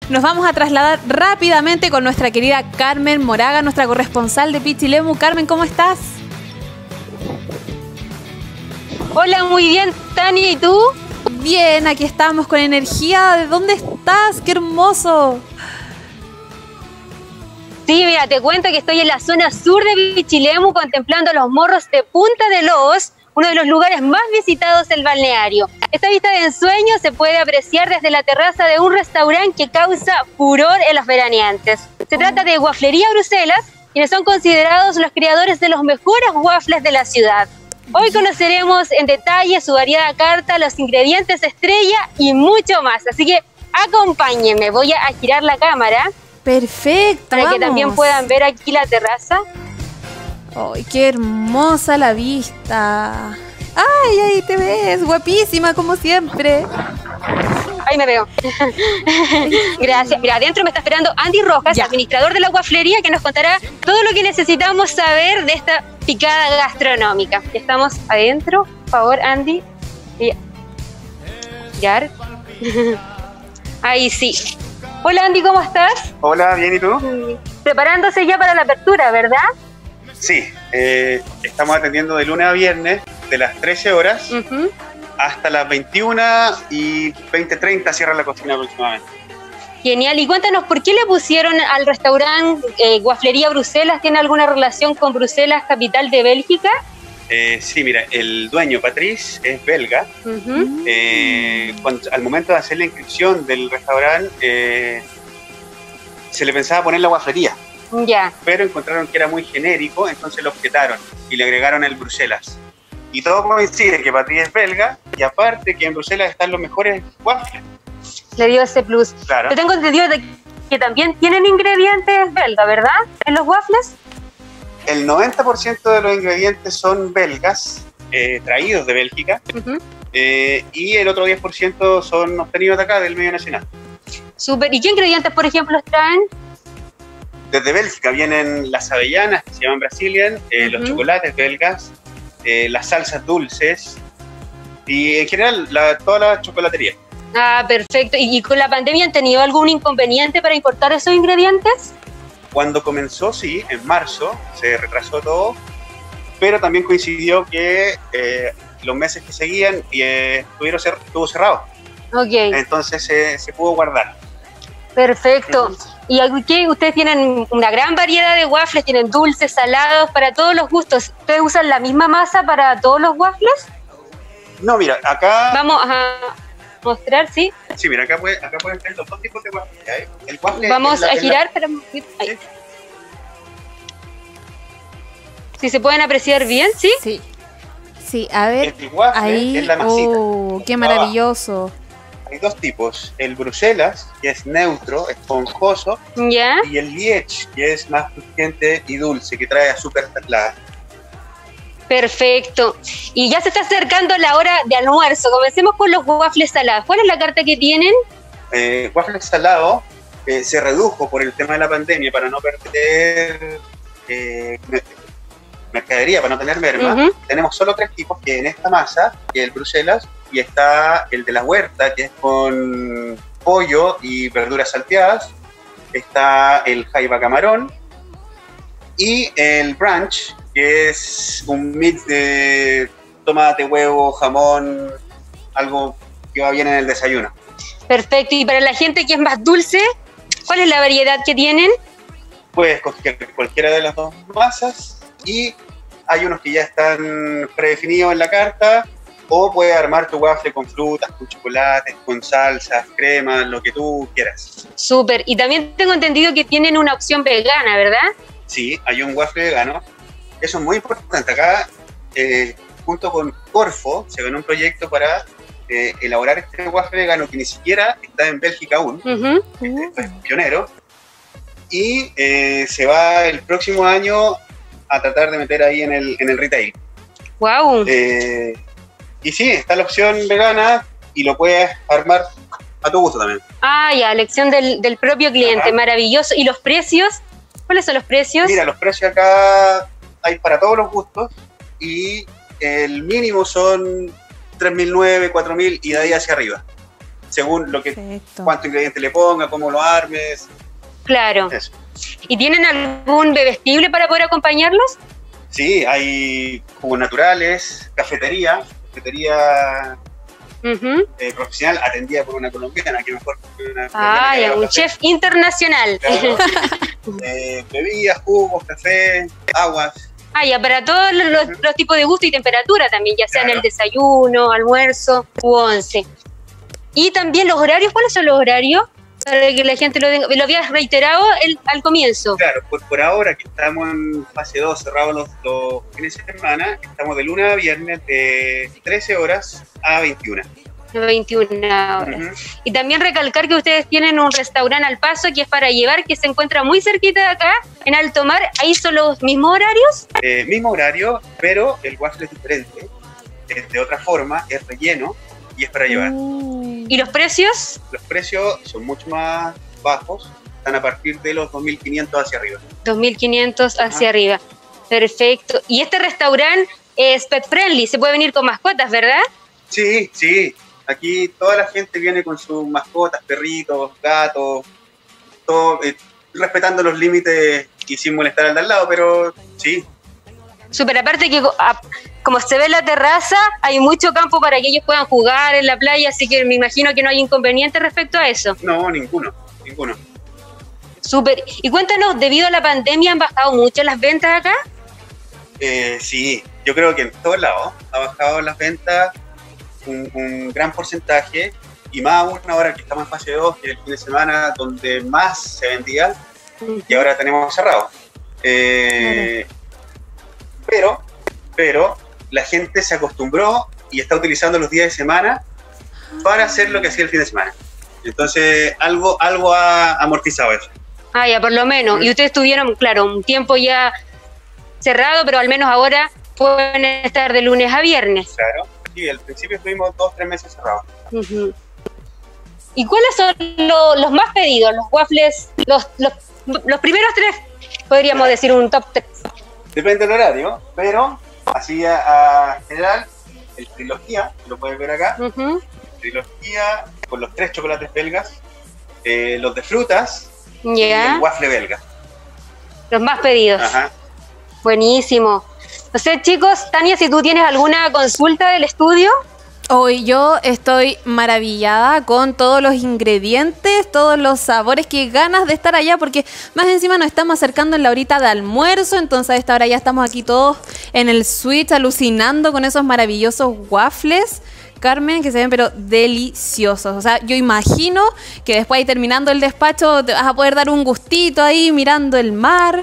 Nos vamos a trasladar rápidamente con nuestra querida Carmen Moraga, nuestra corresponsal de Pichilemu. Carmen, ¿cómo estás? Hola, muy bien, Tania, ¿y tú? Bien, aquí estamos con energía. ¿De dónde estás? ¡Qué hermoso! Sí, mira, te cuento que estoy en la zona sur de Pichilemu contemplando los morros de Punta de Lobos, uno de los lugares más visitados del balneario. Esta vista de ensueño se puede apreciar desde la terraza de un restaurante que causa furor en los veraneantes. Se trata de Wafflería Bruselas, quienes son considerados los creadores de los mejores waffles de la ciudad. Hoy conoceremos en detalle su variada carta, los ingredientes estrella y mucho más. Así que acompáñenme, voy a girar la cámara. Perfecto, para que también puedan ver aquí la terraza. ¡Ay, qué hermosa la vista! ¡Ay, ahí te ves! Guapísima, como siempre. Ahí me veo. Gracias. Mira, adentro me está esperando Andy Rojas, administrador de la wafflería, que nos contará todo lo que necesitamos saber de esta picada gastronómica. Estamos adentro. Por favor, Andy. Ya. Ahí sí. Hola, Andy, ¿cómo estás? Hola, bien, ¿y tú? Preparándose ya para la apertura, ¿verdad? Sí, estamos atendiendo de lunes a viernes, de las 13 horas hasta las 21 y 20:30 cierra la cocina aproximadamente. Genial, y cuéntanos, ¿por qué le pusieron al restaurante Wafflería Bruselas? ¿Tiene alguna relación con Bruselas, capital de Bélgica? Sí, mira, el dueño, Patrice, es belga. Al momento de hacer la inscripción del restaurante, se le pensaba poner la wafflería. Ya. Pero encontraron que era muy genérico, entonces lo objetaron y le agregaron el Bruselas. Y todo coincide que Patrice es belga y aparte que en Bruselas están los mejores waffles. Le dio ese plus. Claro. Yo tengo entendido que también tienen ingredientes belga, ¿verdad? En los waffles. El 90% de los ingredientes son belgas, traídos de Bélgica, y el otro 10% son obtenidos de acá, del medio nacional. Súper. ¿Y qué ingredientes, por ejemplo, traen? Desde Bélgica vienen las avellanas, que se llaman Brazilian, los chocolates belgas, las salsas dulces y en general toda la chocolatería. Ah, perfecto. ¿Y con la pandemia han tenido algún inconveniente para importar esos ingredientes? Cuando comenzó, sí, en marzo, se retrasó todo, pero también coincidió que los meses que seguían estuvo cerrado. Ok. Entonces se pudo guardar. Perfecto. ¿Y aquí ustedes tienen una gran variedad de waffles? ¿Tienen dulces, salados, para todos los gustos? ¿Ustedes usan la misma masa para todos los waffles? No, mira, acá... Vamos a mostrar, ¿sí? Sí, mira, acá pueden tener los dos tipos de waffles. El waffle vamos a girar, pero... Ahí. Si se pueden apreciar bien, ¿sí? Sí. Sí, a ver, el waffle ahí, es la masita. ¡oh, qué maravilloso! Hay dos tipos, el Bruselas, que es neutro, esponjoso, ¿ya? Y el Liege, que es más crujiente y dulce, que trae azúcar tablada. Perfecto. Y ya se está acercando la hora de almuerzo. Comencemos con los waffles salados. ¿Cuál es la carta que tienen? Waffles salado se redujo por el tema de la pandemia para no perder mercadería, para no tener merma. Tenemos solo 3 tipos, que en esta masa, que es el Bruselas, y está el de la huerta, que es con pollo y verduras salteadas. Está el jaiba camarón y el brunch, que es un mix de tomate, huevo, jamón, algo que va bien en el desayuno. Perfecto. Y para la gente que es más dulce, ¿cuál es la variedad que tienen? Puedes coger cualquiera de las dos masas y hay unos que ya están predefinidos en la carta, o puedes armar tu waffle con frutas, con chocolates, con salsas, cremas, lo que tú quieras. Súper. Y también tengo entendido que tienen una opción vegana, ¿verdad? Sí, hay un waffle vegano. Eso es muy importante. Acá, junto con Corfo, se ganó un proyecto para elaborar este waffle vegano que ni siquiera está en Bélgica aún. Es pionero. Y se va el próximo año a tratar de meter ahí en el retail. ¡Wow! Y sí, está la opción vegana y lo puedes armar a tu gusto también. Ah, ya, elección del propio cliente. Maravilloso. ¿Y los precios? ¿Cuáles son los precios? Mira, los precios acá hay para todos los gustos y el mínimo son 3.900, 4.000 y de ahí hacia arriba. según lo que, Perfecto. cuánto ingrediente le ponga, cómo lo armes. Claro. Eso. ¿Y tienen algún bebestible para poder acompañarlos? Sí, hay jugos naturales, cafetería profesional atendida por una colombiana, que mejor que una Ah, ya, un café. chef internacional. Claro. Bebidas, jugos, café, aguas. Ah, ya, para todos los tipos de gusto y temperatura también, ya sea en Claro. el desayuno, almuerzo u once. Y también los horarios, ¿cuáles son los horarios? Para que la gente lo tenga. Lo habías reiterado al comienzo. Claro, por ahora que estamos en fase 2, cerrados los fines de semana, estamos de lunes a viernes de 13 horas a 21. 21 horas. Ujú. Y también recalcar que ustedes tienen un restaurante al paso que es para llevar, que se encuentra muy cerquita de acá, en Alto Mar. ¿Ahí son los mismos horarios? Mismo horario, pero el waffle es diferente, es de otra forma, es relleno y es para llevar. ¿Y los precios? Los precios son mucho más bajos, están a partir de los 2.500 hacia arriba. 2.500 hacia arriba. Perfecto. Y este restaurante es pet friendly, se puede venir con mascotas, ¿verdad? Sí, sí, aquí toda la gente viene con sus mascotas, perritos, gatos, todo, respetando los límites y sin molestar al de al lado, pero sí. Súper, aparte que como se ve en la terraza, hay mucho campo para que ellos puedan jugar en la playa, así que me imagino que no hay inconveniente respecto a eso. No, ninguno. Súper. Y cuéntanos, debido a la pandemia, ¿han bajado mucho las ventas acá? Sí, yo creo que en todos lados ha bajado las ventas un gran porcentaje, y más aún ahora que estamos en fase 2, que es el fin de semana donde más se vendía, y ahora tenemos cerrado. Pero la gente se acostumbró y está utilizando los días de semana para hacer lo que hacía el fin de semana. Entonces, algo ha amortizado eso. Ah, ya, por lo menos. Y ustedes tuvieron, claro, un tiempo ya cerrado, pero al menos ahora pueden estar de lunes a viernes. Claro. Sí, al principio estuvimos 2-3 meses cerrados. Uh-huh. ¿Y cuáles son los más pedidos? Los waffles, los primeros 3, podríamos decir un top 3. Depende del horario, pero así a general, el trilogía, lo puedes ver acá, Uh-huh. trilogía con los 3 chocolates belgas, los de frutas y Ya, el waffle belga. los más pedidos. Ajá. Buenísimo. No sé, chicos, Tania, si tú tienes alguna consulta del estudio. Hoy yo estoy maravillada con todos los ingredientes, todos los sabores, qué ganas de estar allá, porque más encima nos estamos acercando en la horita de almuerzo, entonces a esta hora ya estamos aquí todos en el switch alucinando con esos maravillosos waffles, Carmen, que se ven pero deliciosos. O sea, yo imagino que después ahí terminando el despacho te vas a poder dar un gustito ahí mirando el mar.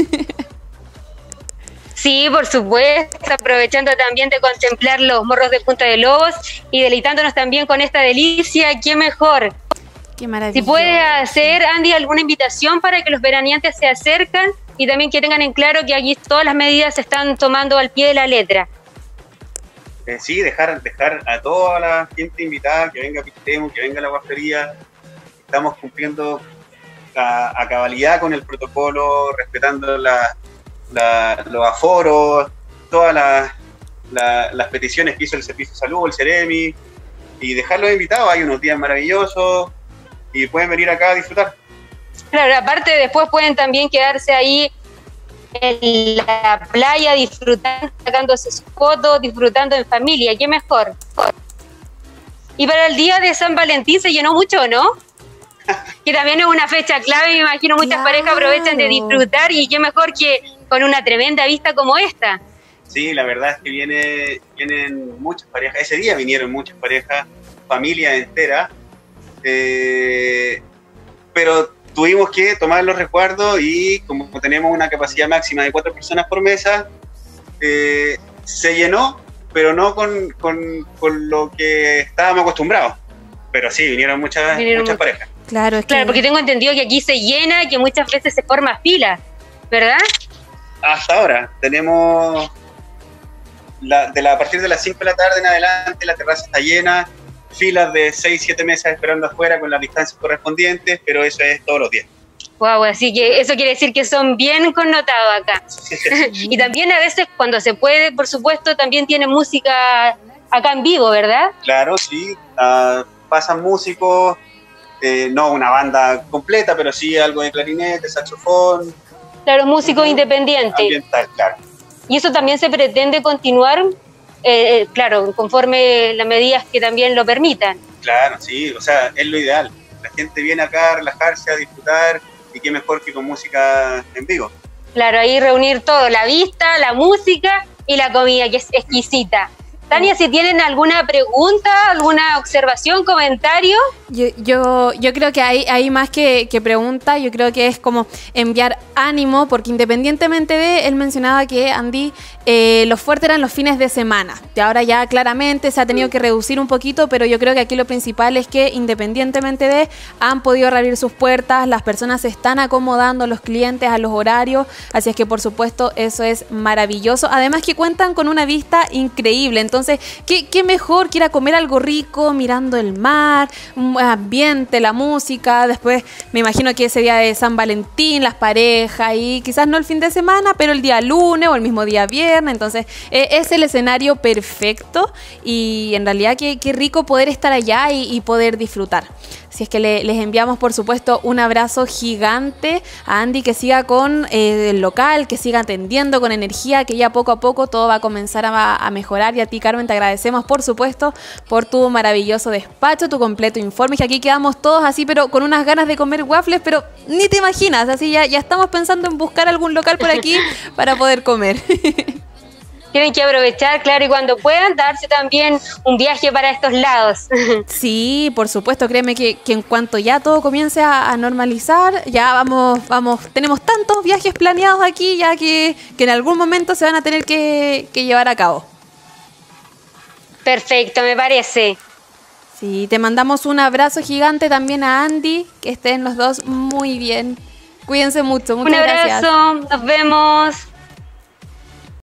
Sí, por supuesto, aprovechando también de contemplar los morros de Punta de Lobos y deleitándonos también con esta delicia, qué mejor. Qué maravilla. Si puede hacer, Andy, alguna invitación para que los veraneantes se acercan y también que tengan en claro que aquí todas las medidas se están tomando al pie de la letra. Sí, dejar a toda la gente invitada que venga a Pichilemu, que venga a la guafería. Estamos cumpliendo a cabalidad con el protocolo, respetando los aforos, todas las peticiones que hizo el Servicio de Salud, el Ceremi, y dejarlos invitados. Hay unos días maravillosos y pueden venir acá a disfrutar. Claro, aparte después pueden también quedarse ahí en la playa disfrutando, sacándose sus fotos, disfrutando en familia, qué mejor. Y para el día de San Valentín se llenó mucho, ¿no? Que también es una fecha clave, me imagino muchas Claro. parejas aprovechan de disfrutar y qué mejor que con una tremenda vista como esta. Sí, la verdad es que vienen muchas parejas. Ese día vinieron muchas parejas, familia entera, pero tuvimos que tomar los resguardos y como tenemos una capacidad máxima de 4 personas por mesa, se llenó, pero no con lo que estábamos acostumbrados. Pero sí, vinieron muchas parejas. Claro, es que... Claro, porque tengo entendido que aquí se llena y que muchas veces se forma fila, ¿verdad? Hasta ahora tenemos, a partir de las 5 de la tarde en adelante, la terraza está llena, filas de 6-7 mesas esperando afuera con las distancias correspondientes, pero eso es todos los días. Wow, así que eso quiere decir que son bien connotados acá. Y también a veces cuando se puede, por supuesto, también tiene música acá en vivo, ¿verdad? Claro, sí. pasan músicos, no una banda completa, pero sí algo de clarinete, saxofón. Claro, músicos independientes. Ambiental, claro. Y eso también se pretende continuar, claro, conforme las medidas que también lo permitan. Claro, sí, o sea, es lo ideal. La gente viene acá a relajarse, a disfrutar, y qué mejor que con música en vivo. Claro, ahí reunir todo, la vista, la música y la comida, que es exquisita. Tania, si tienen alguna pregunta, alguna observación, comentario. Yo creo que hay más que pregunta, yo creo que es como enviar ánimo, porque independientemente de, él mencionaba que, Andy, los fuertes eran los fines de semana. Y ahora ya claramente se ha tenido que reducir un poquito, pero yo creo que aquí lo principal es que independientemente de, han podido reabrir sus puertas, las personas se están acomodando, los clientes a los horarios, así es que por supuesto eso es maravilloso. Además que cuentan con una vista increíble, entonces ¿qué mejor que ir a comer algo rico mirando el mar, un buen ambiente, la música? Después me imagino que ese día de San Valentín, las parejas, y quizás no el fin de semana, pero el día lunes o el mismo día viernes. Entonces es el escenario perfecto, y en realidad qué rico poder estar allá y poder disfrutar. Así es que les enviamos, por supuesto, un abrazo gigante a Andy, que siga con el local, que siga atendiendo con energía, que ya poco a poco todo va a comenzar a mejorar. Y a ti, Carmen, te agradecemos, por supuesto, por tu maravilloso despacho, tu completo informe, que aquí quedamos todos así, pero con unas ganas de comer waffles, pero ni te imaginas, así ya estamos pensando en buscar algún local por aquí para poder comer. Tienen que aprovechar, claro, y cuando puedan darse también un viaje para estos lados. Sí, por supuesto, créeme que en cuanto ya todo comience a normalizar, ya vamos, tenemos tantos viajes planeados aquí, ya que en algún momento se van a tener que llevar a cabo. Perfecto, me parece. Sí, te mandamos un abrazo gigante también a Andy, que estén los dos muy bien. Cuídense mucho, muchas gracias. Un abrazo, nos vemos.